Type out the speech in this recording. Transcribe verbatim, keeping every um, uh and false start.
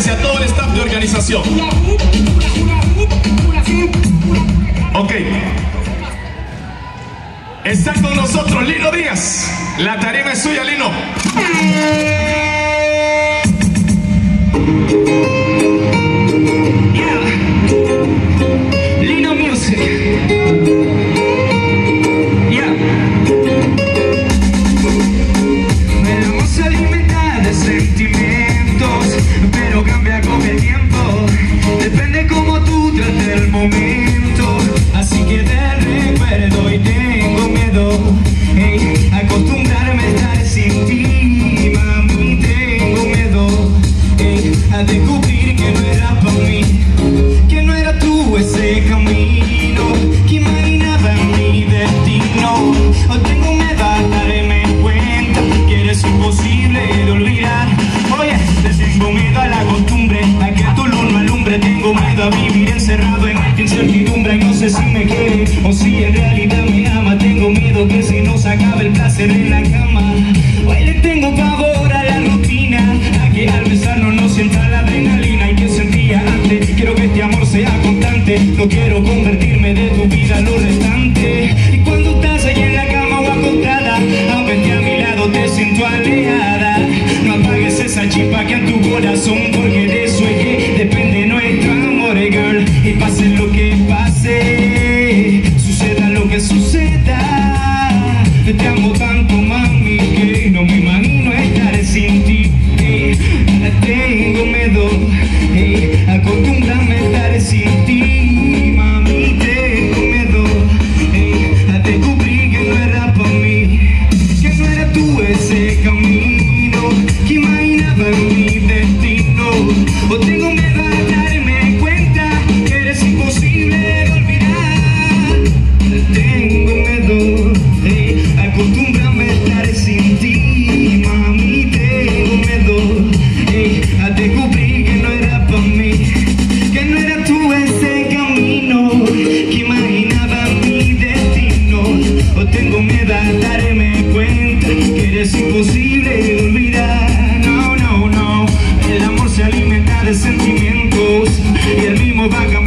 y a todo el staff de organización. Ok. Está con nosotros Lino Díaz. La tarima es suya, Lino. Yeah. Lino Music. Yeah. El amor se alimenta de sentimientos, pero cambia con el tiempo. Depende cómo tú trates el momento. Así que te recuerdo y tengo miedo, hey, acostumbrarme a estar sin ti, mami, tengo miedo, hey, a descubrir que no era para mí, que no era tú ese camino, que imaginaba mi destino. Hoy tengo miedo a darme cuenta que eres imposible de olvidar. Oye, te tengo miedo a la costumbre, a que tu luz no alumbre. Tengo miedo a vivir encerrado en esta incertidumbre. No sé si me quiere o si en realidad me ama. Tengo miedo que si no se acabe el placer en la cama. Hoy le tengo pavor a la rutina, a que al besarnos no sienta la adrenalina y que sentía antes. Quiero que este amor sea constante, no quiero convertirme de tu vida lo restante. Y cuando estás allá en la cama o acostada, aunque esté a mi lado te siento alejada. No apagues esa chispa que en tu corazón, porque de eso es que depende nuestro amor, girl. Y pase lo que pase, suceda lo que suceda, te amo tanto, mami, que no me imagino estar sin ti. eh, Tengo miedo, eh, acostúmbrame a estar sin ti, mami, tengo miedo, eh, a descubrir que no era para mí, que no era tú ese camino, que imaginaba mi destino. O tengo miedo a darme cuenta que eres imposible de olvidar. Tengo miedo, eh, acostúmbrame a estar sin ti, mami, tengo miedo, eh, a descubrir que no era para mí, que no era tú ese camino, que imaginaba mi destino. O tengo miedo a darme cuenta que eres imposible de olvidar. No, no, no, el amor se alimenta de sentimientos y el mismo va a cambiar.